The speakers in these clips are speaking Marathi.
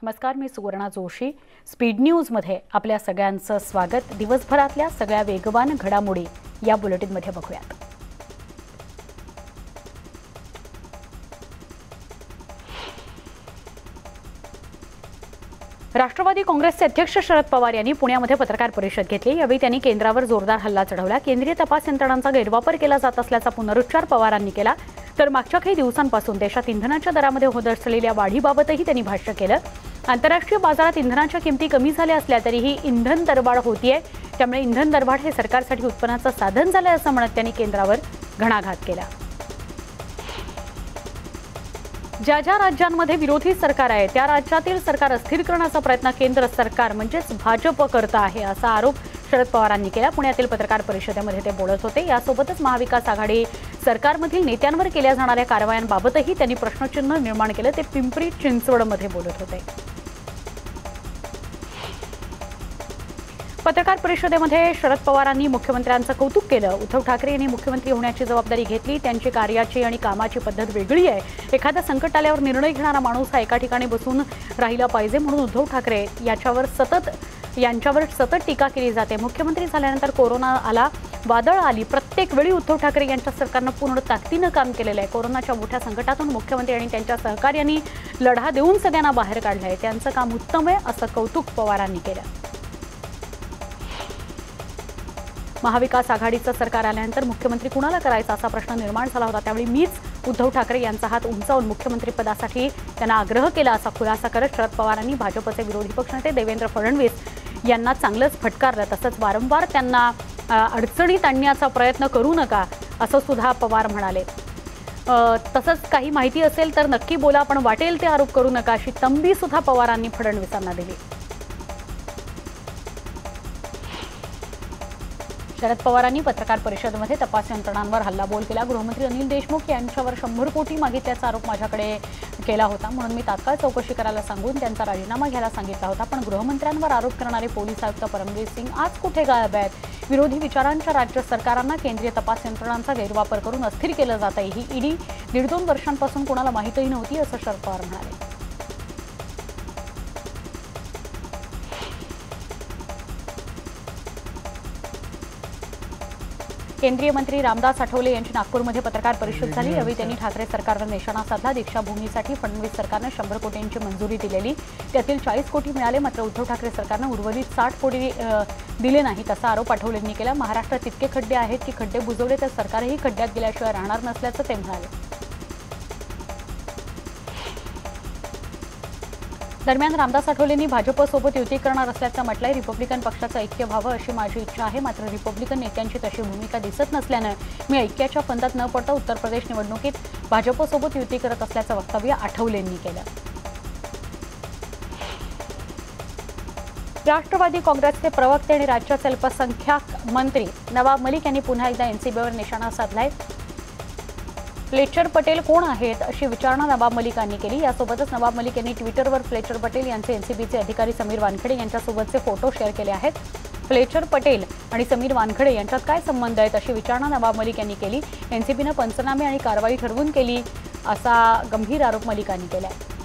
नमस्कार, मी सुवर्णा जोशी. स्पीड न्यूजमध्ये आपल्या सगळ्यांचं स्वागत. दिवसभरातल्या सगळ्या वेगवान घडामोडी या बुलेटिनमध्ये बघूयात. राष्ट्रवादी काँग्रेसचे अध्यक्ष शरद पवार यांनी पुण्यामध्ये पत्रकार परिषद घेतली. यावेळी त्यांनी केंद्रावर जोरदार हल्ला चढवला. केंद्रीय तपास यंत्रणांचा गैरवापर केला जात असल्याचा पुनरुच्चार पवारांनी केला. तर मागच्या काही दिवसांपासून देशात इंधनाच्या दरामध्ये होत असलेल्या वाढीबाबतही त्यांनी भाष्य केलं. आंतरराष्ट्रीय बाजारात इंधनाच्या किमती कमी झाल्या असल्या तरीही इंधन दरवाढ होतीये, त्यामुळे इंधन दरवाढ हे सरकारसाठी उत्पन्नाचं साधन झालंय असं म्हणत त्यांनी केंद्रावर घणाघात केला. ज्या ज्या राज्यांमध्ये विरोधी सरकार आहे त्या राज्यातील सरकार अस्थिर करण्याचा प्रयत्न केंद्र सरकार म्हणजेच भाजप करत आहे असा आरोप शरद पवारांनी केला. पुण्यातील पत्रकार परिषदेमध्ये ते बोलत होते. यासोबतच महाविकास आघाडी सरकारमधील नेत्यांवर केल्या जाणाऱ्या कारवायांबाबतही त्यांनी प्रश्नचिन्ह निर्माण केलं. ते पिंपरी चिंचवडमध्ये बोलत होते. पत्रकार परिषदेमध्ये शरद पवारांनी मुख्यमंत्र्यांचं कौतुक केलं. उद्धव ठाकरे यांनी मुख्यमंत्री होण्याची जबाबदारी घेतली. त्यांची कार्याची आणि कामाची पद्धत वेगळी आहे. एखादा संकट आल्यावर निर्णय घेणारा माणूस हा एका ठिकाणी बसून राहिला पाहिजे, म्हणून उद्धव ठाकरे यांच्यावर सतत टीका केली जाते. मुख्यमंत्री झाल्यानंतर कोरोना आला, वादळ आली, प्रत्येक वेळी उद्धव ठाकरे यांच्या सरकारनं पूर्ण ताकदीनं काम केलेलं आहे. कोरोनाच्या मोठ्या संकटातून मुख्यमंत्री आणि त्यांच्या सहकार्यांनी लढा देऊन सगळ्यांना बाहेर काढलं आहे. त्यांचं काम उत्तम आहे असं कौतुक पवारांनी केलं. महाविकास आघाडीचं सरकार आल्यानंतर मुख्यमंत्री कुणाला करायचा असा प्रश्न निर्माण झाला होता. त्यावेळी मीच उद्धव ठाकरे यांचा हात उंचावून मुख्यमंत्रीपदासाठी त्यांना आग्रह केला असा खुलासा करत शरद पवारांनी भाजपचे विरोधी पक्षनेते देवेंद्र फडणवीस यांना चांगलंच फटकारलं. तसंच वारंवार त्यांना अडचणीत आणण्याचा प्रयत्न करू नका असं सुद्धा पवार म्हणाले. तसंच काही माहिती असेल तर नक्की बोला, पण वाटेल ते आरोप करू नका अशी तंबी सुद्धा पवारांनी फडणवीसांना दिली. शरद पवारांनी पत्रकार परिषदेमध्ये तपास यंत्रणांवर हल्लाबोल केला. गृहमंत्री अनिल देशमुख यांच्यावर 100 कोटी मागितल्याचा आरोप माझ्याकडे केला होता, म्हणून मी तात्काळ चौकशी करायला सांगून त्यांचा राजीनामा घ्यायला सांगितला होता. पण गृहमंत्र्यांवर आरोप करणारे पोलीस आयुक्त परमवीर सिंग आज कुठे गायब आहेत? विरोधी विचारांच्या राज्य सरकारांना केंद्रीय तपास यंत्रणांचा गैरवापर करून अस्थिर केलं जात आहे. ही ईडी 1.5-2 वर्षांपासून कोणाला माहितीही नव्हती असं शरद पवार म्हणाले. केंद्रीय मंत्री रामदास आठवले यांची नागपूरमध्ये पत्रकार परिषद झाली. यावेळी त्यांनी ठाकरे सरकारवर निशाणा साधला. दीक्षाभूमीसाठी फडणवीस सरकारनं 100 कोटींची मंजुरी दिलेली, त्यातील 40 कोटी मिळाले, मात्र उद्धव ठाकरे सरकारनं उर्वरित 60 कोटी दिले नाहीत असा आरोप आठवलेंनी केला. महाराष्ट्रात इतके खड्डे आहेत की खड्डे बुजवले तर सरकारही खड्ड्यात गेल्याशिवाय राहणार नसल्याचं ते म्हणाले. दरम्यान रामदास आठवलेंनी भाजपसोबत युती करणार असल्याचं म्हटलंय. रिपब्लिकन पक्षाचं ऐक्य व्हावं अशी माझी इच्छा आहे, मात्र रिपब्लिकन नेत्यांची तशी भूमिका दिसत नसल्यानं मी ऐक्याच्या फंदात न पडता उत्तर प्रदेश निवडणुकीत भाजपसोबत युती करत असल्याचं वक्तव्य आठवलेंनी केलं. राष्ट्रवादी काँग्रेसचे प्रवक्ते आणि राज्याचे अल्पसंख्याक मंत्री नवाब मलिक यांनी पुन्हा एकदा एनसीबीवर निशाणा साधलाय. फ्लेचर पटेल कोण आहेत अशी विचारणा नवाब मलिकांनी केली. यासोबतच नवाब मलिक यांनी ट्विटरवर फ्लेचर पटेल यांचे एनसीबीचे अधिकारी समीर वानखडे यांच्यासोबतचे फोटो शेअर केले आहेत. फ्लेचर पटेल आणि समीर वानखडे यांच्यात काय संबंध आहेत अशी विचारणा नवाब मलिक यांनी केली. एनसीबीनं पंचनामे आणि कारवाई ठरवून केली असा गंभीर आरोप मलिकांनी केला.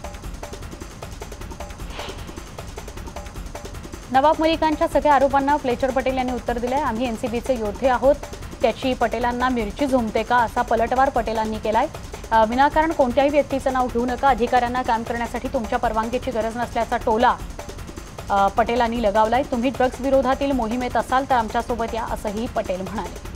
नवाब मलिकांच्या सगळ्या आरोपांना फ्लेचर पटेल यांनी उत्तर दिलंय. आम्ही एनसीबीचे योद्धे आहोत, त्याची पटेलांना मिरची झोंबते का असा पलटवार पटेलांनी केलाय. विनाकारण कोणत्याही व्यक्तीचं नाव घेऊ नका. अधिकाऱ्यांना काम करण्यासाठी तुमच्या परवानगीची गरज नसल्याचा टोला पटेलांनी लगावलाय. तुम्ही ड्रग्ज विरोधातील मोहिमेत असाल तर आमच्यासोबत या असंही पटेल म्हणाले.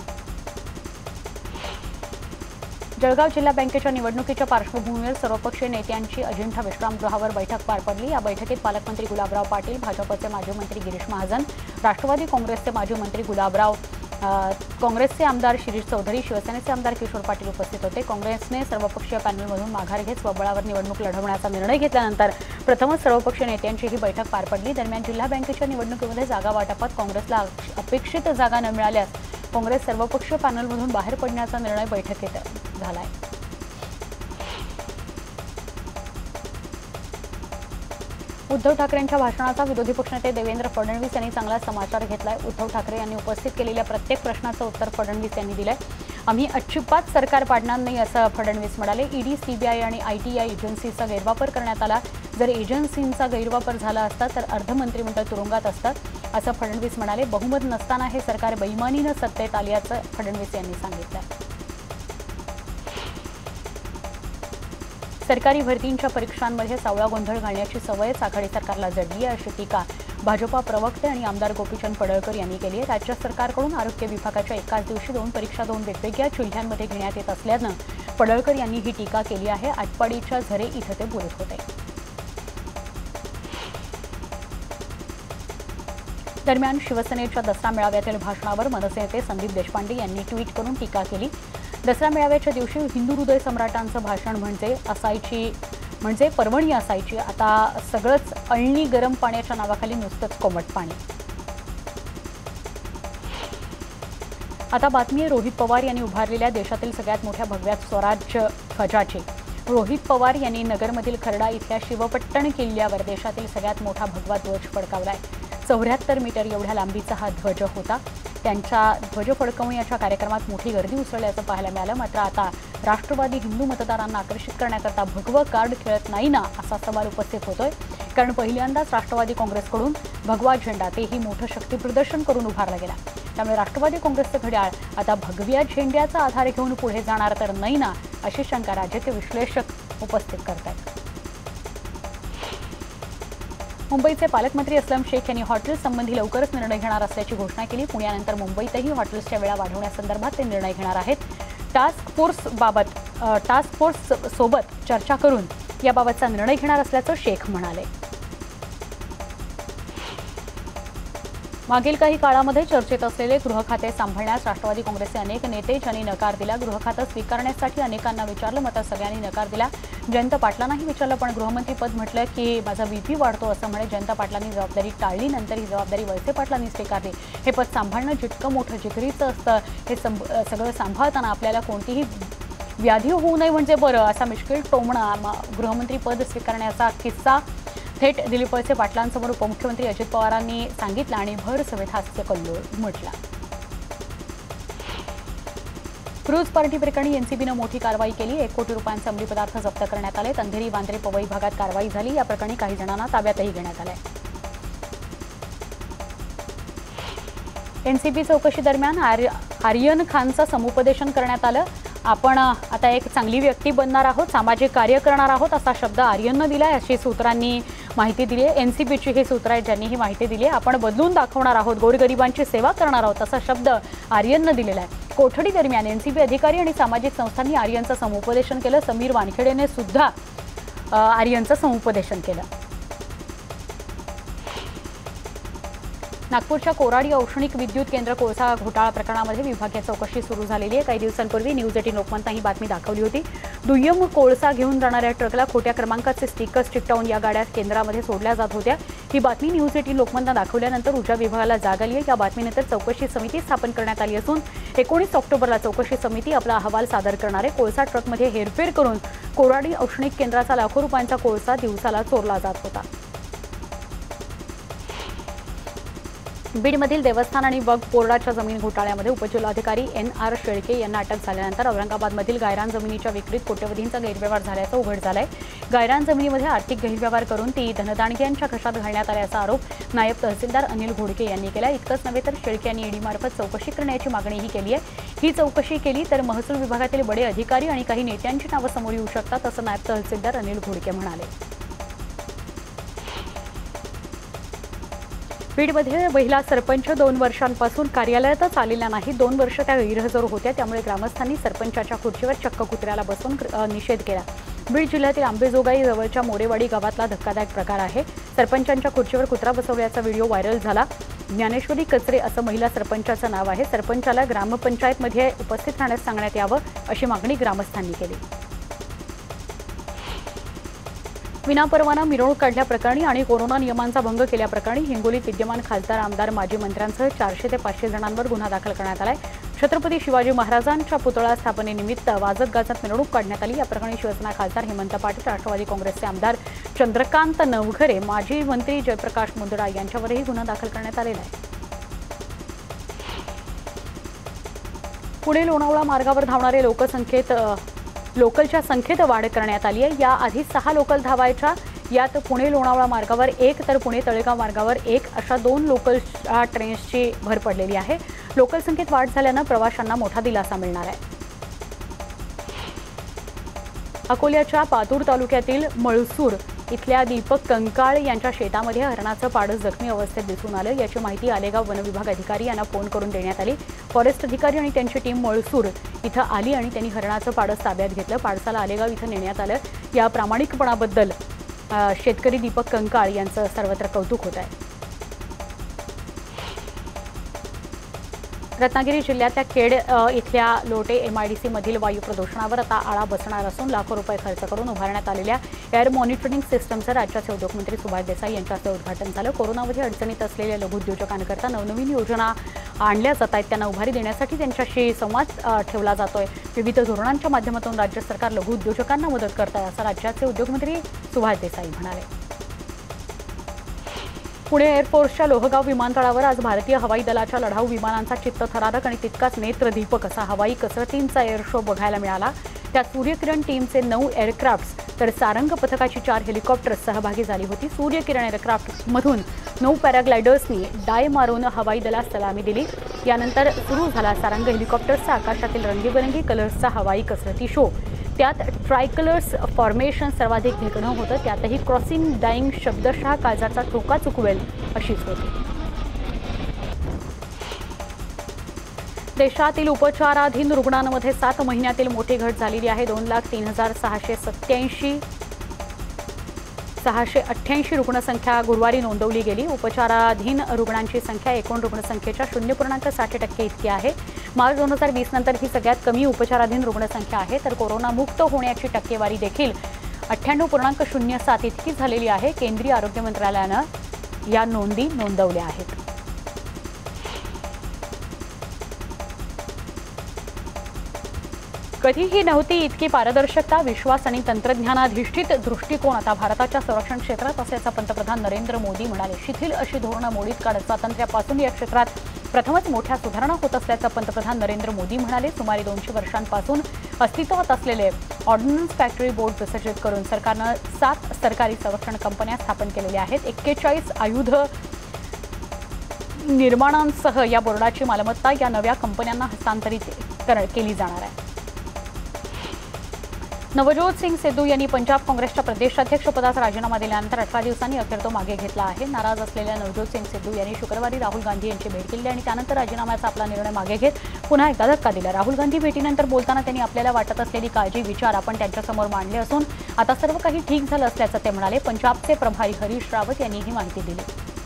जळगाव जिल्हा बँकेच्या निवडणुकीच्या पार्श्वभूमीवर सर्वपक्षीय नेत्यांची अजिंठा विश्रामगृहावर बैठक पार पडली. या बैठकीत पालकमंत्री गुलाबराव पाटील, भाजपचे माजी मंत्री गिरीश महाजन, राष्ट्रवादी काँग्रेसचे माजी मंत्री गुलाबराव, काँग्रेसचे आमदार शिरीष चौधरी, शिवसेनेचे आमदार किशोर पाटील उपस्थित होते. काँग्रेसने सर्वपक्षीय पॅनलमधून माघार घेत स्वबळावर निवडणूक लढवण्याचा निर्णय घेतल्यानंतर प्रथमच सर्वपक्षीय नेत्यांची ही बैठक पार पडली. दरम्यान जिल्हा बँकेच्या निवडणुकीमध्ये जागा वाटपात काँग्रेसला अपेक्षित जागा न मिळाल्यास काँग्रेस सर्वपक्षीय पॅनलमधून बाहेर पडण्याचा निर्णय बैठकीत झालाय. उद्धव ठाकरेंच्या भाषणाचा विरोधी पक्षनेते देवेंद्र फडणवीस यांनी चांगला समाचार घेतलाय. उद्धव ठाकरे यांनी उपस्थित केलेल्या प्रत्येक प्रश्नाचं उत्तर फडणवीस यांनी दिलंय. आम्ही अजिबात सरकार पाडणार नाही असं फडणवीस म्हणाले. ईडी, सीबीआय आणि आयटी या एजन्सीचा गैरवापर करण्यात आला. जर एजन्सींचा गैरवापर झाला असता तर अर्ध मंत्रिमंडळ तुरुंगात असतात, असं फडणवीस म्हणाले. बहुमत नसताना हे सरकार बेईमानीनं सत्तेत आल्याचं फडणवीस यांनी सांगितलं. सरकारी भरतींच्या परीक्षांमध्ये सावळा गोंधळ घालण्याची सवयच आघाडी सरकारला जडली आहे, अशी टीका भाजपा प्रवक्ते आणि आमदार गोपीचंद पडळकर यांनी केली आहे. राज्य सरकारकडून आरोग्य विभागाच्या एकाच दिवशी 2 परीक्षा 2 वेगवेगळ्या जिल्ह्यांमध्ये घेण्यात येत असल्यानं पडळकर यांनी ही टीका केली आहे. आटपाडीच्या झरे इथं ते बोलत होते. दरम्यान शिवसेनेच्या दसरा मेळाव्यातील भाषणावर मनसे नेते संदीप देशपांडे यांनी ट्विट करून टीका केली. दसरा मेळाव्याच्या दिवशी हिंदू हृदय सम्राटांचं भाषण म्हणजे पर्वणी असायची, आता सगळंच अळणी गरम पाण्याच्या नावाखाली नुसतंच कोमट पाणी. आता बातमी आहे रोहित पवार यांनी उभारलेल्या देशातील सगळ्यात मोठ्या भगव्या स्वराज्य ध्वजाची. रोहित पवार यांनी नगरमधील खर्डा इथल्या शिवपट्टण किल्ल्यावर देशातील सगळ्यात मोठा भगवा ध्वज फडकावलाय. 74 मीटर एवढ्या लांबीचा हा ध्वज होता. त्यांच्या ध्वज फडकवण्याच्या कार्यक्रमात मोठी गर्दी उसळल्याचं पाहायला मिळालं. मात्र आता राष्ट्रवादी हिंदू मतदारांना आकर्षित करण्याकरता भगवं कार्ड खेळत नाही ना, असा सवाल उपस्थित होतोय. कारण पहिल्यांदाच राष्ट्रवादी काँग्रेसकडून भगवा झेंडा, तेही मोठं शक्तीप्रदर्शन करून उभारला गेला. त्यामुळे राष्ट्रवादी काँग्रेसचं घड्याळ आता भगव्या झेंड्याचा आधार घेऊन पुढे जाणार तर नाही ना, अशी शंका राजकीय विश्लेषक उपस्थित करतात. मुंबईचे पालकमंत्री अस्लम शेख यांनी हॉटेल्स संबंधी लवकरच निर्णय घेणार असल्याची घोषणा केली. पुण्यानंतर मुंबईतही हॉटेल्सच्या वेळा वाढवण्यासंदर्भात ते निर्णय घेणार आहेत. टास्क फोर्स सोबत चर्चा करून याबाबतचा निर्णय घेणार असल्याचं शेख म्हणाले. मागील काही काळामध्ये चर्चेत असलेले गृह खाते सांभाळण्यास राष्ट्रवादी काँग्रेसचे अनेक नेते ज्यांनी नकार दिला. गृह खातं स्वीकारण्यासाठी अनेकांना विचारलं, मात्र सगळ्यांनी नकार दिला. जयंत पाटलांनाही विचारलं, पण गृहमंत्रीपद म्हटलं की माझा VP वाढतो असं म्हणे. जयंत पाटलांनी जबाबदारी टाळली. नंतर ही जबाबदारी वळसे पाटलांनी स्वीकारली. हे पद सांभाळणं जितकं मोठं जिगरीचं असतं, हे सगळं सांभाळताना आपल्याला कोणतीही व्याधी होऊ नये म्हणजे बरं, असा मिश्किल टोमणा गृहमंत्रीपद स्वीकारण्याचा किस्सा थेट दिलीप वळसे पाटलांसमोर उपमुख्यमंत्री अजित पवारांनी सांगितला आणि भर सभेत हास्यकल्लोळ उमटला. क्रूज पार्टी प्रकरणी एनसीबीनं मोठी कारवाई केली. 1 कोटी रुपयांचे अंमली पदार्थ जप्त करण्यात आले. अंधेरी वांद्रे पवई भागात कारवाई झाली. या प्रकरणी काही जणांना ताब्यातही घेण्यात आले. एनसीबी चौकशी दरम्यान आर्यन खानचं समुपदेशन करण्यात आलं. आपण आता एक चांगली व्यक्ती बनणार आहोत, सामाजिक कार्य करणार आहोत, असा शब्द आर्यननं दिलाय, अशी सूत्रांनी माहिती दिली आहे. एनसीबीची ही सूत्र आहेत ज्यांनी ही माहिती दिली आहे. आपण बदलून दाखवणार आहोत, गोरगरिबांची सेवा करणार आहोत, असा शब्द आर्यननं दिलेला आहे. कोठडी दरम्यान एनसीबी अधिकारी आणि सामाजिक संस्थांनी आर्यनचं समुपदेशन केलं. समीर वानखेडेने सुद्धा आर्यनचं समुपदेशन केलं. नागपूरच्या कोराडी औष्णिक विद्युत केंद्र कोळसा घोटाळा प्रकरणामध्ये विभागीय चौकशी सुरू झालेली आहे. काही दिवसांपूर्वी न्यूज 18 लोकमतनं ही बातमी दाखवली होती. दुय्यम कोळसा घेऊन जाणाऱ्या ट्रकला खोट्या क्रमांकाचे स्टिकर्स चिकटवून या गाड्या केंद्रामध्ये सोडल्या जात होत्या. ही बातमी न्यूज 18 लोकमतनं दाखवल्यानंतर ऊर्जा विभागाला जाग आली आहे. या बातमीनंतर चौकशी समिती स्थापन करण्यात आली असून 19 ऑक्टोबरला चौकशी समिती आपला अहवाल सादर करणार आहे. कोळसा ट्रकमध्ये हेरफेर करून कोराडी औष्णिक केंद्राचा लाखो रुपयांचा कोळसा दिवसाला चोरला जात होता. बीडमधील देवस्थान आणि वक्फ बोर्डाच्या जमीन घोटाळ्यामध्ये उपजिल्हाधिकारी NR शेळके यांना अटक झाल्यानंतर औरंगाबादमधील गायरान जमिनीच्या विक्रीत कोट्यवधींचा गैरव्यवहार झाल्याचं उघड झालंय. गायरान जमिनीमध्ये आर्थिक गैरव्यवहार करून ती धनदांडग्यांच्या घशात घालण्यात आल्याचा आरोप नायब तहसीलदार अनिल घोडके यांनी केला. इतकंच नव्हे तर शेळके यांनी ईडीमार्फत चौकशी करण्याची मागणीही केली आहे. ही चौकशी केली तर महसूल विभागातील बडे अधिकारी आणि काही नेत्यांची नावं समोर येऊ शकतात, असं नायब तहसीलदार अनिल घोडके म्हणाले. बीडमध्ये महिला सरपंच 2 वर्षांपासून कार्यालयातच आलेल्या नाही. 2 वर्ष त्या गैरहजर होत्या. त्यामुळे ग्रामस्थांनी सरपंचाच्या खुर्चीवर चक्क कुत्र्याला बसवून निषेध केला. बीड जिल्ह्यातील आंबेजोगाई जवळच्या मोरेवाडी गावातला धक्कादायक प्रकार आहे. सरपंचांच्या खुर्चीवर कुत्रा बसवल्याचा व्हिडिओ व्हायरल झाला. ज्ञानेश्वरी कचरे असं महिला सरपंचाचं नाव आहे. सरपंचाला ग्रामपंचायतमध्ये उपस्थित राहण्यास सांगण्यात यावं, अशी मागणी ग्रामस्थांनी केली. विनापरवाना मिरवणूक काढल्याप्रकरणी आणि कोरोना नियमांचा भंग केल्याप्रकरणी हिंगोलीत विद्यमान खासदार, आमदार, माजी मंत्र्यांसह 400 ते 500 जणांवर गुन्हा दाखल करण्यात आलाय. छत्रपती शिवाजी महाराजांच्या पुतळा स्थापनेनिमित्त वाजत गाजत मिरवणूक काढण्यात आली. या प्रकरणी शिवसेना खासदार हेमंत पाटील, राष्ट्रवादी काँग्रेसचे आमदार चंद्रकांत नवघरे, माजी मंत्री जयप्रकाश मुंदडा यांच्यावरही गुन्हा दाखल करण्यात आलेला आहे. पुणे लोणावळा मार्गावर धावणारे लोकलच्या संख्येत वाढ करण्यात आली आहे. याआधी 6 लोकल धावायच्या. यात पुणे लोणावळा मार्गावर 1 तर पुणे तळेगाव मार्गावर 1 अशा 2 लोकल ट्रेन्सची भर पडलेली आहे. लोकल संख्येत वाढ झाल्यानं प्रवाशांना मोठा दिलासा मिळणार आहे. अकोल्याच्या पातूर तालुक्यातील मळसूर इथल्या दीपक कंकाळ यांच्या शेतामध्ये हरणाचं पाडस जखमी अवस्थेत दिसून आलं. याची माहिती आलेगाव वनविभाग अधिकारी यांना फोन करून देण्यात आली. फॉरेस्ट अधिकारी आणि त्यांची टीम मळसूर इथं आली आणि त्यांनी हरणाचं पाडस ताब्यात घेतलं. पाडसाला आलेगाव इथं नेण्यात आलं. या प्रामाणिकपणाबद्दल शेतकरी दीपक कंकाळ यांचं सर्वत्र कौतुक होत आहे. रत्नागिरी जिल्ह्यातल्या खेड इथल्या लोटे MIDC मधील वायू प्रदूषणावर आता आळा बसणार असून लाखो रुपये खर्च करून उभारण्यात आलेल्या एअर मॉनिटरिंग सिस्टमचं राज्याचे उद्योगमंत्री सुभाष देसाई यांच्या हस्ते उद्घाटन झालं. कोरोनामध्ये अडचणीत असलेल्या लघुउद्योजकांकरता नवनवीन योजना आणल्या जात आहेत. त्यांना उभारी देण्यासाठी त्यांच्याशी संवाद ठेवला जातोय. विविध धोरणांच्या माध्यमातून राज्य सरकार लघुउद्योजकांना मदत करत आहे असं राज्याचे उद्योगमंत्री सुभाष देसाई म्हणाले. पुणे एअरफोर्सच्या लोहगाव विमानतळावर आज भारतीय हवाई दलाच्या लढाऊ विमानांचा चित्तथरारक आणि तितकाच नेत्रदीपक असा हवाई कसरतींचा एअर शो बघायला मिळाला. त्यात सूर्यकिरण टीमचे 9 एअरक्राफ्ट्स तर सारंग पथकाची 4 हेलिकॉप्टर्स सहभागी झाली होती. सूर्यकिरण एअरक्राफ्टमधून 9 पॅराग्लायडर्सनी डाय मारून हवाई दलास सलामी दिली. यानंतर सुरू झाला सारंग हेलिकॉप्टर्सचा आकाशातील रंगीबेरंगी कलर्सचा हवाई कसरती शो. त्यात ट्रायकलर्स फॉर्मेशन सर्वाधिक देखणं होतं. त्यातही क्रॉसिंग डाईंग शब्दशः काळजाचा ठोका चुकवेल अशीच होती. देशातील उपचाराधीन रुग्णांमध्ये 7 महिन्यातील मोठी घट झालेली आहे. 2,03,688 रुग्णसंख्या गुरुवारी नोंदवली गेली. उपचाराधीन रुग्णांची संख्या एकूण रुग्णसंख्येच्या 0.60% इतकी आहे. मार्च 2020 नंतर ही सगळ्यात कमी उपचाराधीन रुग्णसंख्या आहे. तर कोरोनामुक्त होण्याची टक्केवारी देखील 98.07 इतकी झालेली आहे. केंद्रीय आरोग्य मंत्रालयानं या नोंदी नोंदवल्या आहेत. कधीही नव्हती इतकी पारदर्शकता, विश्वास आणि तंत्रज्ञानाधिष्ठित दृष्टिकोन आता भारताच्या संरक्षण क्षेत्रात असल्याचं पंतप्रधान नरेंद्र मोदी म्हणाले. शिथिल अशी धोरणं मोडीत काढत स्वातंत्र्यापासून या क्षेत्रात प्रथमच मोठ्या सुधारणा होत असल्याचं पंतप्रधान नरेंद्र मोदी म्हणाले. सुमारे 200 वर्षांपासून अस्तित्वात असलेले ऑर्डिनन्स फॅक्टरी बोर्ड विसर्जित करून सरकारनं 7 सरकारी संरक्षण कंपन्या स्थापन केलेल्या आहेत. 41 आयुध निर्माणांसह या बोर्डाची मालमत्ता या नव्या कंपन्यांना हस्तांतरित केली जाणार आहे. नवजोत सिंग सिद्धू यांनी पंजाब काँग्रेसच्या प्रदेशाध्यक्षपदाचा राजीनामा दिल्यानंतर 18 दिवसांनी अखेर तो मागे घेतला आहे. नाराज असलेल्या नवजोत सिंग सिद्धू यांनी शुक्रवारी राहुल गांधी यांची भेट केली आणि त्यानंतर राजीनाम्याचा आपला निर्णय मागे घेत पुन्हा एकदा धक्का दिला. राहुल गांधी भेटीनंतर बोलताना त्यांनी आपल्याला वाटत असलेली काळजी विचार आपण त्यांच्यासमोर मांडले असून आता सर्व काही ठीक झालं असल्याचं ते म्हणाले. पंजाबचे प्रभारी हरीश रावत यांनी ही माहिती दिली.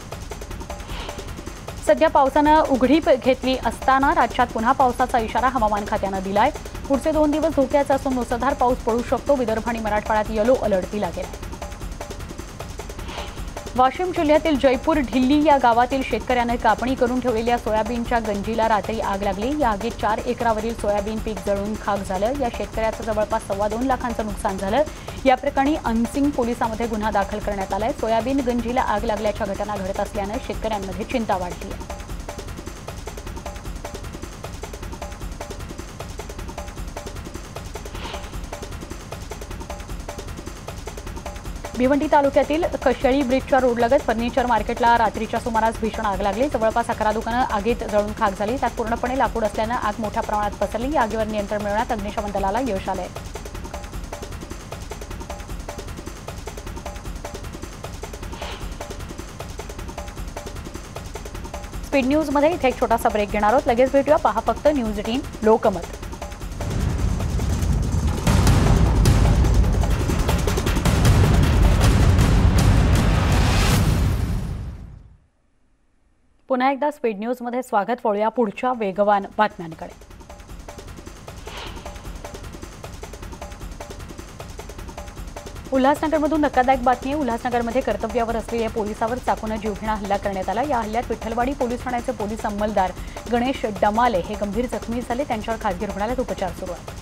सध्या पावसानं उघडीप घेतली असताना राज्यात पुन्हा पावसाचा इशारा हवामान खात्यानं दिलाय. पुढचे 2 दिवस धोक्याचा असून मुसळधार पाऊस पडू शकतो. विदर्भ आणि मराठवाड्यात येलो अलर्ट दिला गेला. वाशिम जिल्ह्यातील जयपूर ढिल्ली या गावातील शेतकऱ्याने कापणी करून ठेवलेल्या सोयाबीनच्या गंजीला रात्री आग लागली. या आगीत 4 एकरावरील सोयाबीन पीक जळून खाक झालं. या शेतकऱ्याचं जवळपास 2.25 लाखांचं नुकसान झालं. या प्रकरणी अनसिंग पोलिसांमध्ये गुन्हा दाखल करण्यात आलाय. सोयाबीन गंजीला आग लागल्याच्या घटना घडत असल्यानं शेतकऱ्यांमध्ये चिंता वाढली आहे. भिवंडी तालुक्यातील कशेळी ब्रिजच्या रोडलगत फर्निचर मार्केटला रात्रीच्या सुमारास भीषण आग लागली. जवळपास 11 दुकानं आगीत जळून खाक झाली. त्यात पूर्णपणे लाकूड असल्यानं आग मोठ्या प्रमाणात पसरली. या आगीवर नियंत्रण मिळवण्यात अग्निशमन दलाला यश आलंय. स्पीड न्यूजमध्ये इथे एक छोटासा ब्रेक घेणार आहोत. लगेच भेटूया. पहा फक्त न्यूज 18 लोकमत. पुन्हा एकदा स्पीड न्यूजमध्ये स्वागत. वळूया पुढच्या वेगवान बातम्यांकडे. उल्हासनगरमधून धक्कादायक बातमी आहे. उल्हासनगरमध्ये कर्तव्यावर असलेल्या पोलिसावर चाकूने जीवघेणा हल्ला करण्यात आला. या हल्ल्यात विठ्ठलवाडी पोलीस ठाण्याचे पोलीस अंमलदार गणेश डमाले हे गंभीर जखमी झाले. त्यांच्यावर खासगी रुग्णालयात उपचार सुरू आहेत.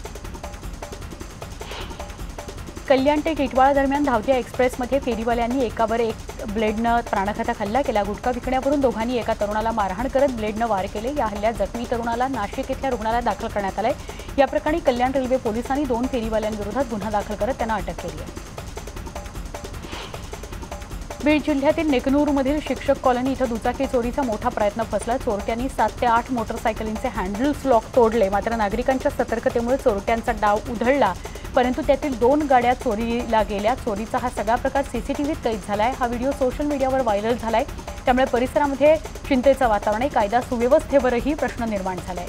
कल्याण ते टिटवाळा दरम्यान धावत्या एक्सप्रेसमध्ये फेरीवाल्यांनी एकावर एक ब्लेडनं प्राणघातक हल्ला केला. गुटखा विकण्यावरून दोघांनी एका तरुणाला मारहाण करत ब्लेडनं वार केले. या हल्ल्यात जखमी तरुणाला नाशिक इथल्या रुग्णालयात दाखल करण्यात आलंय. या प्रकरणी कल्याण रेल्वे पोलिसांनी 2 फेरीवाल्यांविरोधात गुन्हा दाखल करत त्यांना अटक केली आहे. बीड जिल्ह्यातील नेकनूरमधील शिक्षक कॉलनी इथं दुचाकी चोरीचा मोठा प्रयत्न फसला। चोरट्यांनी 7 ते 8 मोटरसायकलींचे हँडल्स लॉक तोडले, मात्र नागरिकांच्या सतर्कतेमुळे चोरट्यांचा डाव उधळला, परंतु त्यातील 2 गाड्या चोरीला गेल्या। चोरीचा हा सगळा प्रकार सीसीटीव्हीत कैद झालाय। हा व्हिडिओ सोशल मीडियावर व्हायरल झालाय, त्यामुळे परिसरामध्ये चिंतेचं वातावरण आहे। कायदा सुव्यवस्थेवरही प्रश्न निर्माण झालाय।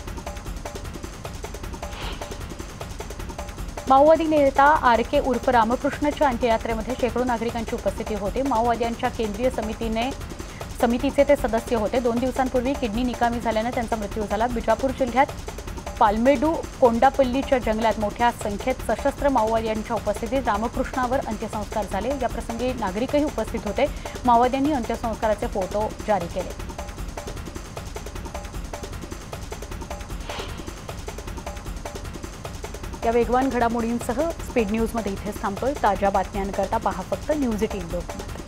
माओवादी नेता आर.के. उर्फ रामकृष्णच्या अंत्ययात्रेमध्ये शेकडो नागरिकांची उपस्थिती होती। माओवाद्यांच्या केंद्रीय समितीचे ते सदस्य होते। 2 दिवसांपूर्वी किडनी निकामी झाल्याने त्यांचा मृत्यू झाला। बिजापूर जिल्ह्यात पालमेडू कोंडापल्लीच्या जंगलात मोठ्या संख्येत सशस्त्र माओवाद्यांच्या उपस्थितीत रामकृष्णावर अंत्यसंस्कार झाले। याप्रसंगी नागरिकही उपस्थित होते। माओवाद्यांनी अंत्यसंस्काराचे फोटो जारी केले। या वेगवान घडामोडींसह स्पीड न्यूजमध्ये इथेच थांबतोय। ताज्या बातम्यांकरता पहा फक्त न्यूज 18 लोकमत।